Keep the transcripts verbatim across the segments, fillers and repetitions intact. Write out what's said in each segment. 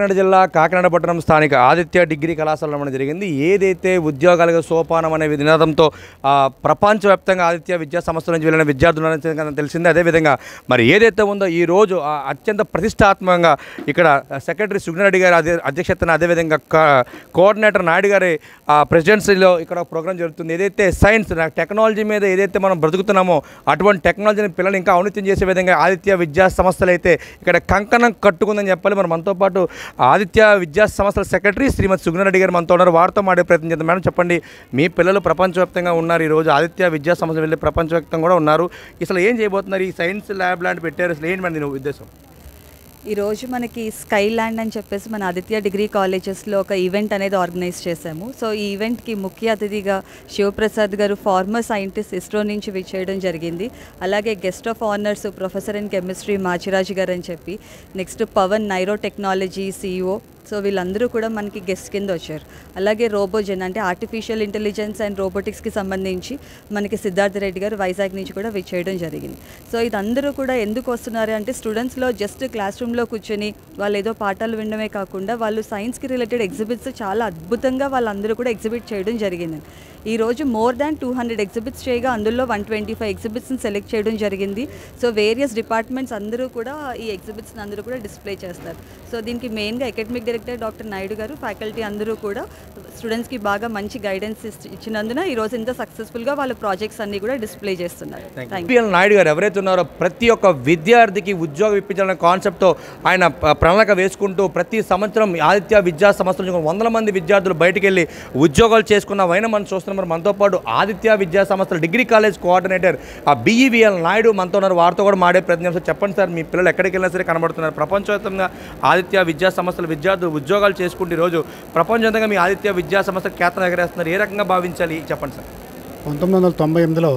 కాకినాడ జిల్లా కాకినాడ పట్టణం స్థానిక ఆదిత్య డిగ్రీ కళాశాలలో మన జరిగింది. ఏదైతే ఉద్యోగాలకు సోపానం అనే నినాదంతో ప్రపంచవ్యాప్తంగా ఆదిత్య విద్యా సంస్థల నుంచి వెళ్ళిన విద్యార్థులను తెలిసిందే. అదేవిధంగా మరి ఏదైతే ఉందో ఈరోజు అత్యంత ప్రతిష్టాత్మకంగా ఇక్కడ సెక్రటరీ సుగ్నారెడ్డి గారి అదే అధ్యక్షతన అదేవిధంగా కోఆర్డినేటర్ నాయుడు గారి ప్రెసిడెన్సీలో ఇక్కడ ప్రోగ్రాం జరుగుతుంది. ఏదైతే సైన్స్ టెక్నాలజీ మీద ఏదైతే మనం బ్రతుకుతున్నామో అటువంటి టెక్నాలజీని పిల్లలు ఇంకా ఔన్నత్యం చేసే విధంగా ఆదిత్య విద్యా సంస్థలు అయితే ఇక్కడ కంకణం కట్టుకుందని చెప్పాలి. మరి మనతో పాటు ఆదిత్య విద్యా సంస్థల సెక్రటరీ శ్రీమతి సుగ్నారెడ్డి గారు మనతో ఉన్నారు. వారితో మాడే ప్రయత్నం చేద్దాం. మేడం చెప్పండి, మీ పిల్లలు ప్రపంచవ్యాప్తంగా ఉన్నారు. ఈరోజు ఆదిత్య విద్యా సంస్థ వెళ్ళి ప్రపంచవ్యాప్తంగా కూడా ఉన్నారు. అసలు ఏం చేయబోతున్నారు? ఈ సైన్స్ ల్యాబ్ లాంటి పెట్టారు, అసలు ఏంటి మరి నేను ఉద్దేశం? ఈరోజు మనకి స్కై ల్యాండ్ అని చెప్పేసి మన ఆదిత్య డిగ్రీ కాలేజెస్లో ఒక ఈవెంట్ అనేది ఆర్గనైజ్ చేశాము. సో ఈ ఈవెంట్కి ముఖ్య అతిథిగా శివప్రసాద్ గారు ఫార్మర్ సైంటిస్ట్ ఇస్రో నుంచి విచ్చేయడం జరిగింది. అలాగే guest of honours professor in chemistry Machiraju garu అని చెప్పి, నెక్స్ట్ పవన్ నైరో టెక్నాలజీ సిఇఓ, సో వీళ్ళందరూ కూడా మనకి గెస్ట్ కింద వచ్చారు. అలాగే రోబోజెన్ అంటే ఆర్టిఫిషియల్ ఇంటెలిజెన్స్ అండ్ రోబోటిక్స్కి సంబంధించి మనకి సిద్ధార్థ రెడ్డి గారు వైజాగ్ నుంచి కూడా విచ్చేయడం జరిగింది. సో ఇదందరూ కూడా ఎందుకు వస్తున్నారు అంటే స్టూడెంట్స్లో జస్ట్ క్లాస్ రూమ్లో కూర్చొని వాళ్ళు ఏదో పాఠాలు వినడమే కాకుండా వాళ్ళు సైన్స్కి రిలేటెడ్ ఎగ్జిబిట్స్ చాలా అద్భుతంగా వాళ్ళందరూ కూడా ఎగ్జిబిట్ చేయడం జరిగింది. ఈరోజు more than two hundred exhibits చేయగా అందులో వన్ ట్వంటీ ఫైవ్ ఎగ్జిబిట్స్ని సెలెక్ట్ చేయడం జరిగింది. సో వేరియస్ డిపార్ట్మెంట్స్ అందరూ కూడా ఈ ఎగ్జిబిట్స్ని అందరూ కూడా డిస్ప్లే చేస్తారు. సో దీనికి మెయిన్గా అకాడమిక్ డైరెక్టర్ డాక్టర్ నాయుడు గారు, ఫ్యాకల్టీ అందరూ కూడా స్టూడెంట్స్కి బాగా మంచి గైడెన్స్ ఇచ్చినందున ఈరోజు ఇంత సక్సెస్ఫుల్గా వాళ్ళ ప్రాజెక్ట్స్ అన్ని కూడా డిస్ప్లే చేస్తున్నారు. నాయుడు గారు ఎవరైతే ఉన్నారో ప్రతి ఒక్క విద్యార్థికి ఉద్యోగం ఇప్పించాలనే కాన్సెప్ట్తో ఆయన ప్రణాళిక వేసుకుంటూ ప్రతి సంవత్సరం ఆదిత్య విద్యా సంస్థల నుంచి వందల మంది విద్యార్థులు బయటికి వెళ్ళి ఉద్యోగాలు చేసుకున్న వైన మనం చూస్తున్నాం. మరి మనతో పాటు ఆదిత్య విద్యా సంస్థల డిగ్రీ కాలేజ్ కోఆర్డినేటర్ ఆ బిఈవిఎల్ నాయుడు మనతో ఉన్నారు. వారితో కూడా మాడే ప్రయత్నం. చెప్పండి సార్, మీ పిల్లలు ఎక్కడికి వెళ్ళినా సరే కనబడుతున్నారు. ప్రపంచవ్యాప్తంగా ఆదిత్య విద్యా సంస్థల విద్యార్థులు ఉద్యోగాలు చేసుకుంటే ఈరోజు ప్రపంచవ్యాప్తంగా మీ ఆదిత్య విద్యా సంస్థ ఖ్యాతను ఎగరేస్తున్నారు. ఏ రకంగా భావించాలి చెప్పండి సార్? పంతొమ్మిది వందల తొంభై ఎనిమిదిలో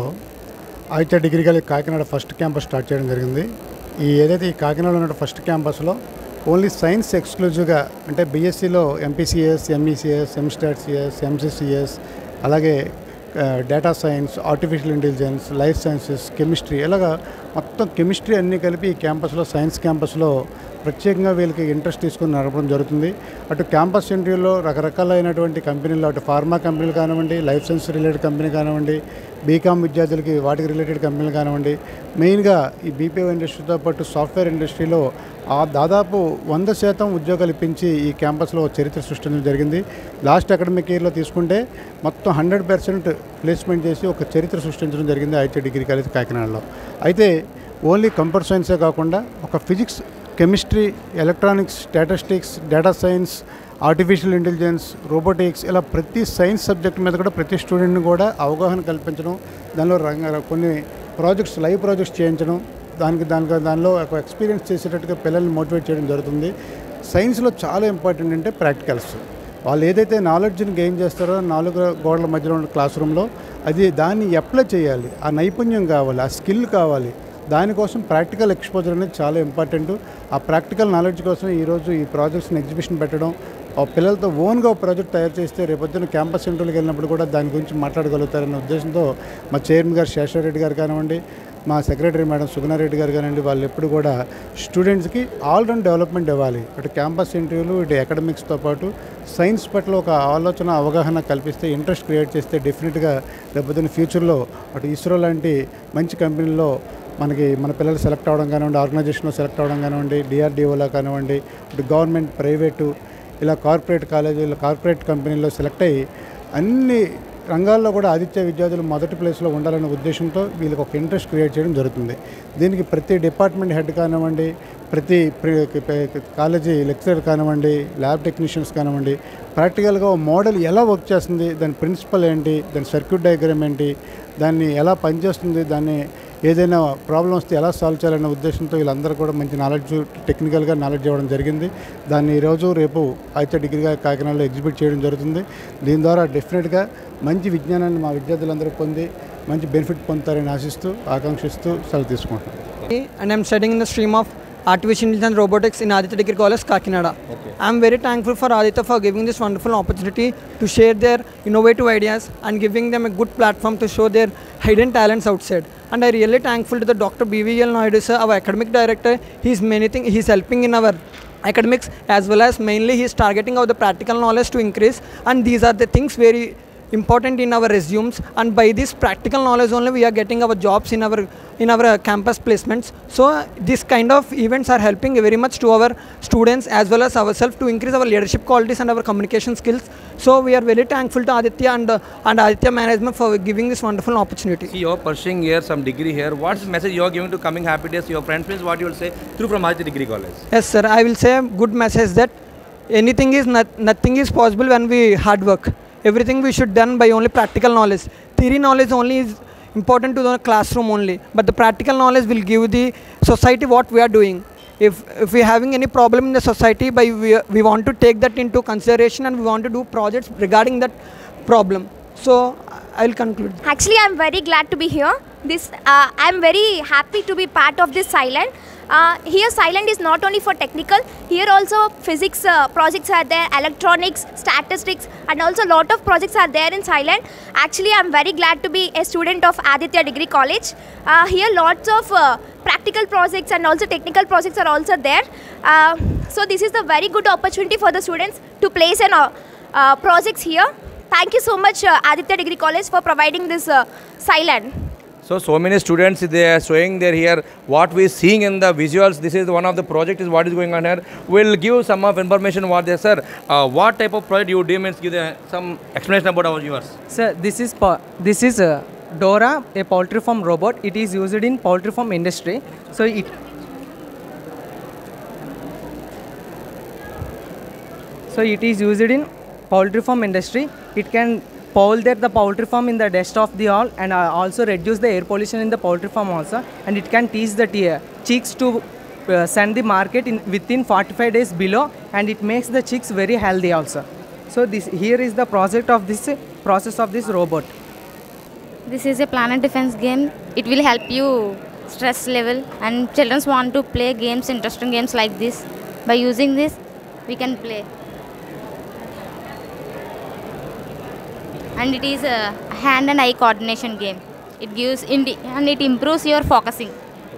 Aditya degree college Kakinada first campus start చేయడం జరిగింది. ఈ ఏదైతే ఈ కాకినాడలో ఉన్న ఫస్ట్ క్యాంపస్లో ఓన్లీ సైన్స్ ఎక్స్క్లూజివ్గా అంటే బీఎస్సీలో MPCS, MECS, MStat CS, MCCS, అలాగే data science, artificial intelligence, life sciences, chemistry, ఇలాగా మొత్తం కెమిస్ట్రీ అన్నీ కలిపి ఈ క్యాంపస్లో సైన్స్ క్యాంపస్లో ప్రత్యేకంగా వీళ్ళకి ఇంట్రెస్ట్ తీసుకుని నడపడం జరుగుతుంది. అటు క్యాంపస్ ఇంటర్వ్యూలో రకరకాలైనటువంటి కంపెనీలు, అటు ఫార్మా కంపెనీలు కానివ్వండి, లైఫ్ సైన్స్ రిలేటెడ్ కంపెనీ కానివ్వండి, బీకామ్ విద్యార్థులకి వాటికి రిలేటెడ్ కంపెనీలు కానివ్వండి, మెయిన్గా ఈ బీపీఓ ఇండస్ట్రీతో పాటు సాఫ్ట్వేర్ ఇండస్ట్రీలో ఆ దాదాపు వంద శాతం ఉద్యోగాలు ఇప్పించి ఈ క్యాంపస్లో చరిత్ర సృష్టించడం జరిగింది. లాస్ట్ అకాడమిక్ ఇయర్లో తీసుకుంటే మొత్తం హండ్రెడ్ పర్సెంట్ ప్లేస్మెంట్ చేసి ఒక చరిత్ర సృష్టించడం జరిగింది ఆదిత్య డిగ్రీ కాలేజ్ కాకినాడలో. అయితే ఓన్లీ కంప్యూటర్ సైన్సే కాకుండా ఒక physics, chemistry, electronics, statistics, data science, artificial intelligence, robotics, ఇలా ప్రతి సైన్స్ సబ్జెక్ట్ మీద కూడా ప్రతి స్టూడెంట్ని కూడా అవగాహన కల్పించడం, దానిలో రంగ కొన్ని ప్రాజెక్ట్స్, లైవ్ ప్రాజెక్ట్స్ చేయించడం, దానికి దానికి దానిలో ఒక ఎక్స్పీరియన్స్ చేసేటట్టుగా పిల్లల్ని మోటివేట్ చేయడం జరుగుతుంది. సైన్స్లో చాలా ఇంపార్టెంట్ అంటే ప్రాక్టికల్స్. వాళ్ళు ఏదైతే నాలెడ్జ్ని గెయిన్ చేస్తారో నాలుగు గోడల మధ్యలో ఉన్న క్లాస్ రూమ్లో, అది దాన్ని అప్లై చేయాలి, ఆ నైపుణ్యం కావాలి, ఆ స్కిల్ కావాలి. దానికోసం ప్రాక్టికల్ ఎక్స్పోజర్ అనేది చాలా ఇంపార్టెంట్. ఆ ప్రాక్టికల్ నాలెడ్జ్ కోసం ఈరోజు ఈ ప్రాజెక్ట్స్ని ఎగ్జిబిషన్ పెట్టడం, ఆ పిల్లలతో ఓన్గా ఒక ప్రాజెక్ట్ తయారు చేస్తే రేపొద్దున క్యాంపస్ ఇంటర్వ్యూకి వెళ్ళినప్పుడు కూడా దాని గురించి మాట్లాడగలుగుతారన్న ఉద్దేశంతో మా చైర్మన్ గారు శేషారెడ్డి గారు కానివ్వండి, మా సెక్రటరీ మేడం సుగ్నారెడ్డి గారు కానివ్వండి, వాళ్ళు ఎప్పుడు కూడా స్టూడెంట్స్కి ఆల్రౌండ్ డెవలప్మెంట్ ఇవ్వాలి. అటు క్యాంపస్ ఇంటర్వ్యూలు, ఇటు అకాడమిక్స్తో పాటు సైన్స్ పట్ల ఒక ఆలోచన, అవగాహన కల్పిస్తే, ఇంట్రెస్ట్ క్రియేట్ చేస్తే డెఫినెట్గా రేపొద్దున ఫ్యూచర్లో అటు ఇస్రో లాంటి మంచి కంపెనీల్లో మనకి మన పిల్లలు సెలెక్ట్ అవ్వడం కానివ్వండి, ఆర్గనైజేషన్లో సెలెక్ట్ అవ్వడం కానివ్వండి, డిఆర్డిఓలో కానివ్వండి, ఇటు గవర్నమెంట్, ప్రైవేటు, ఇలా కార్పొరేట్ కాలేజీలు, కార్పొరేట్ కంపెనీల్లో సెలెక్ట్ అయ్యి అన్ని రంగాల్లో కూడా ఆదిత్య విద్యార్థులు మొదటి ప్లేస్లో ఉండాలనే ఉద్దేశంతో వీళ్ళకి ఒక ఇంట్రెస్ట్ క్రియేట్ చేయడం జరుగుతుంది. దీనికి ప్రతి డిపార్ట్మెంట్ హెడ్ కానివ్వండి, ప్రతి కాలేజీ లెక్చరర్ కానివ్వండి, ల్యాబ్ టెక్నీషియన్స్ కానివ్వండి, ప్రాక్టికల్గా మోడల్ ఎలా వర్క్ చేస్తుంది, దాని ప్రిన్సిపల్ ఏంటి, దాని సర్క్యూట్ డయాగ్రామ్ ఏంటి, దాన్ని ఎలా పనిచేస్తుంది, దాన్ని ఏదైనా ప్రాబ్లం వస్తే ఎలా సాల్వ్ చేయాలనే ఉద్దేశంతో వీళ్ళందరూ కూడా మంచి నాలెడ్జ్, టెక్నికల్గా నాలెడ్జ్ ఇవ్వడం జరిగింది. దాన్ని ఈరోజు రేపు ఆదిత్య డిగ్రీగా కాకినాడలో ఎగ్జిబిట్ చేయడం జరుగుతుంది. దీని ద్వారా డెఫినెట్గా మంచి విజ్ఞానాన్ని మా విద్యార్థులందరూ పొంది మంచి బెనిఫిట్ పొందుతారని ఆశిస్తూ, ఆకాంక్షిస్తూ సెలవు తీసుకుంటున్నాను. And I'm studying in the stream of Artificial Intelligence and Robotics in Aditya Degree College, Kakinada. Okay. I'm very thankful for Aditya for giving this wonderful opportunity to share their innovative ideas and giving them a good platform to show their hidden talents outside. And I really thankful to the Doctor B V L Naidu sir, our academic director. He's many things. He's helping in our academics, as well as mainly he is targeting of the practical knowledge to increase, and these are the things very important in our resumes, and by this practical knowledge only we are getting our jobs in our in our uh, campus placements. So uh, this kind of events are helping very much to our students as well as ourselves to increase our leadership qualities and our communication skills. So we are very thankful to Aditya and uh, and Aditya management for giving this wonderful opportunity. See, you are pursuing here some degree here. What's the message you are giving to coming happy days to your friends? Means what you will say through from Aditya Degree College? Yes, sir. I will say a good message that anything is not, nothing is possible when we hard work. Everything we should done by only practical knowledge. Theory knowledge only is important to the classroom only, but the practical knowledge will give the society what we are doing. If if we are having any problem in the society, by we, we want to take that into consideration and we want to do projects regarding that problem. So I will conclude. Actually, I'm very glad to be here. This uh, I'm very happy to be part of this Silent. Uh, here Silent is not only for technical, here also physics uh, projects are there, electronics, statistics, and also a lot of projects are there in Silent. Actually, I'm very glad to be a student of Aditya Degree College. Uh, here lots of uh, practical projects and also technical projects are also there. Uh, so this is a very good opportunity for the students to place an uh, uh, projects here. Thank you so much uh, Aditya Degree College for providing this uh, Silent. So, so many students, they are showing there here what we seeing in the visuals. This is one of the project is what is going on here. We'll give some of information what they, sir. Uh, what type of project you do means give the, some explanation about our viewers. Sir, this is po- this is uh, Dora, a poultry farm robot. It is used in poultry farm industry. So it so it is used in poultry farm industry. It can polder the poultry farm in the dust of the hall, and uh, also reduce the air pollution in the poultry farm also, and it can teach the t- chicks to uh, send the market in within forty-five days below, and it makes the chicks very healthy also. So this here is the project of this uh, process of this robot. This is a planet defense game. It will help you stress level, and children want to play games, interesting games like this. By using this, we can play. And it is a hand and eye coordination game. It gives indi- and it improves your focusing.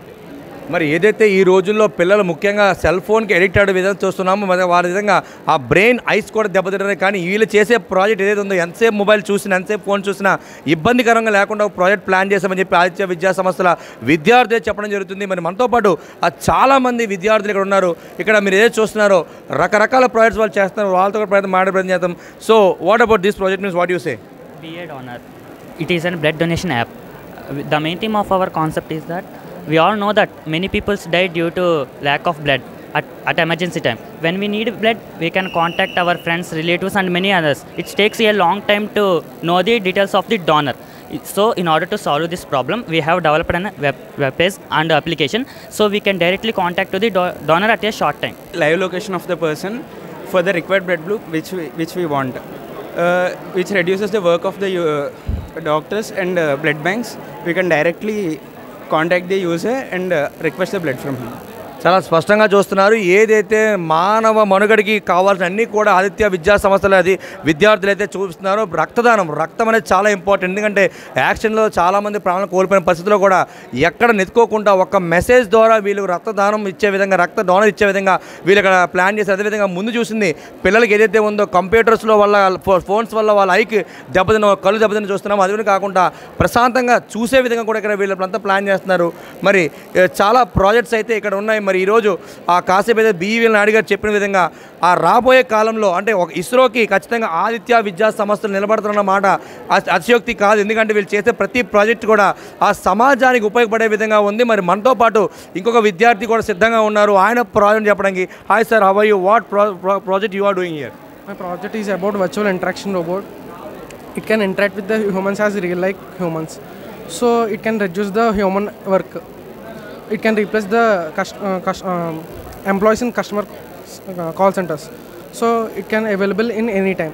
మరి ఏదైతే ఈ రోజుల్లో పిల్లలు ముఖ్యంగా cell ఫోన్కి addict అయ్యే విధంగా చూస్తున్నామో మరి వారి విధంగా ఆ బ్రెయిన్ ఐస్ కూడా దెబ్బతింటారు. కానీ వీళ్ళు చేసే ప్రాజెక్ట్ ఏదైతే ఉందో ఎంతసేపు మొబైల్ చూసినా ఎంతసేపు ఫోన్ చూసినా ఇబ్బందికరంగా లేకుండా ఒక ప్రాజెక్ట్ ప్లాన్ చేశామని చెప్పి ఆదిత్య విద్యా సంస్థల విద్యార్థులే చెప్పడం జరుగుతుంది. మరి మనతో పాటు చాలామంది విద్యార్థులు ఇక్కడ ఉన్నారు. ఇక్కడ మీరు ఏదైతే చూస్తున్నారో రకరకాల ప్రాజెక్ట్స్ వాళ్ళు చేస్తున్నారు. వాళ్ళతో కూడా ప్రయత్నం మాడే ప్రయత్నం చేద్దాం. So what about this project means what you say? Be a donor. It is a blood donation app. The main theme of our concept is that we all know that many people die due to lack of blood at, at emergency time. When we need blood, we can contact our friends, relatives, and many others. It takes a long time to know the details of the donor. So in order to solve this problem, we have developed a web, web page and application, so we can directly contact to the do- donor at a short time. Live location of the person for the required blood group which we, which we want, uh, which reduces the work of the uh, doctors and uh, blood banks. We can directly contact the user and uh, request the blood from him. చాలా స్పష్టంగా చూస్తున్నారు. ఏదైతే మానవ మనుగడికి కావాల్సిన అన్నీ కూడా ఆదిత్య విద్యా సంస్థలు అది విద్యార్థులు అయితే చూపిస్తున్నారో రక్తదానం. రక్తం అనేది చాలా ఇంపార్టెంట్. ఎందుకంటే యాక్షన్లో చాలామంది ప్రాణాలు కోల్పోయిన పరిస్థితిలో కూడా ఎక్కడ నెత్తుకోకుండా ఒక మెసేజ్ ద్వారా వీళ్ళు రక్తదానం ఇచ్చే విధంగా రక్త డోనర్ ఇచ్చే విధంగా వీళ్ళు ఇక్కడ ప్లాన్ చేసి అదేవిధంగా ముందు చూసింది పిల్లలకి ఏదైతే ఉందో కంప్యూటర్స్లో వల్ల ఫోన్స్ వల్ల వాళ్ళ ఐకి దెబ్బతిన్న కళ్ళు దెబ్బతిన్న చూస్తున్నాం. అదే కాకుండా ప్రశాంతంగా చూసే విధంగా కూడా ఇక్కడ వీళ్ళంతా ప్లాన్ చేస్తున్నారు. మరి చాలా ప్రాజెక్ట్స్ అయితే ఇక్కడ ఉన్నాయి. మరి ఈరోజు ఆ కాసేపు అయితే బిఈవీఎల్ నాయుడు గారు చెప్పిన విధంగా ఆ రాబోయే కాలంలో అంటే ఒక ఇస్రోకి ఖచ్చితంగా ఆదిత్య విద్యా సంస్థలు నిలబడుతున్న మాట అతిశయోక్తి కాదు. ఎందుకంటే వీళ్ళు చేసే ప్రతి ప్రాజెక్ట్ కూడా ఆ సమాజానికి ఉపయోగపడే విధంగా ఉంది. మరి మనతో పాటు ఇంకొక విద్యార్థి కూడా సిద్ధంగా ఉన్నారు. ఆయన ప్రాజెక్ట్ చెప్పడానికి. Hi sir, how are you? What project you are doing here? My project is about virtual interaction robot. It can interact with the humans as real like humans. So it can reduce the human work. It can replace the cust- uh, cust- um, employees in customer uh, call centers. So it can available in any time.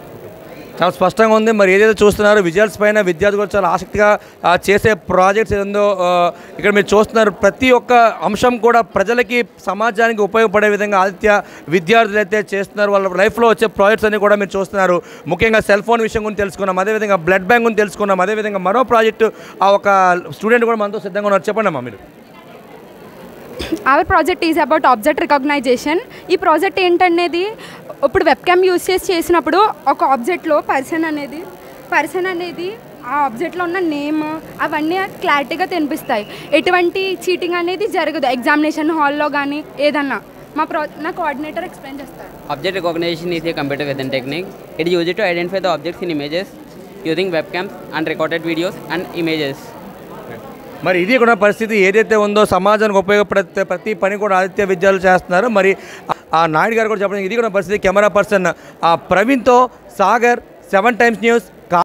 చాలా స్పష్టంగా ఉంది. మరి ఏదైతే చూస్తున్నారు visuals పైన విద్యార్థులు చాలా ఆసక్తిగా చేసే ప్రాజెక్ట్స్ ఏదో ఇక్కడ మీరు చూస్తున్నారు. ప్రతి ఒక్క అంశం కూడా ప్రజలకి సమాజానికి ఉపయోగపడే విధంగా ఆదిత్య విద్యార్థులు అయితే చేస్తున్నారు. వాళ్ళ లైఫ్లో వచ్చే ప్రాజెక్ట్స్ అన్ని కూడా మీరు చూస్తున్నారు. ముఖ్యంగా సెల్ ఫోన్ విషయం గురించి తెలుసుకున్నాం, అదేవిధంగా బ్లడ్ బ్యాంక్ గురించి తెలుసుకున్నాం, అదేవిధంగా మరో ప్రాజెక్టు ఆ ఒక స్టూడెంట్ కూడా మనతో సిద్ధంగా ఉన్నారు. చెప్పండి అమ్మా మీరు. Our project is about object recognition. ఈ ప్రాజెక్ట్ ఏంటనేది ఇప్పుడు వెబ్ క్యామ్ యూస్ చేసి చేసినప్పుడు ఒక ఆబ్జెక్ట్లో పర్సన్ అనేది పర్సన్ అనేది ఆ ఆబ్జెక్ట్లో ఉన్న నేమ్ అవన్నీ క్లారిటీగా కనిపిస్తాయి. ఎటువంటి చీటింగ్ అనేది జరగదు ఎగ్జామినేషన్ హాల్లో కానీ ఏదన్నా. మా ప్రో నా కోఆర్డినేటర్ ఎక్స్ప్లెయిన్ చేస్తారు. Object recognition is a computer vision technique. It is used to identify the objects in images using webcams and recorded videos and images. మరి ఇది కూడా పరిస్థితి ఏదైతే ఉందో సమాజానికి ఉపయోగపడే ప్రతి పని కూడా ఆదిత్య విద్యాలు చేస్తున్నారు. మరి ఆ నాయుడు గారు కూడా చెప్పడం ఇది కూడా పరిస్థితి. కెమెరా పర్సన్ ప్రవీణ్తో సాగర్, సెవెన్ టైమ్స్ న్యూస్.